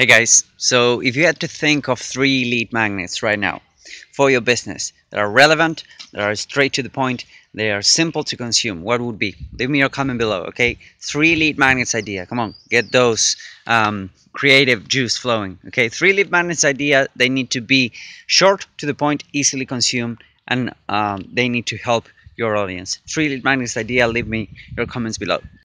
Hey guys, so if you had to think of three lead magnets right now for your business that are relevant, that are straight to the point, they are simple to consume, what would be? Leave me your comment below, okay? Three lead magnets idea. Come on, get those creative juice flowing, okay? Three lead magnets idea. They need to be short to the point, easily consumed, and they need to help your audience. Three lead magnets idea. Leave me your comments below.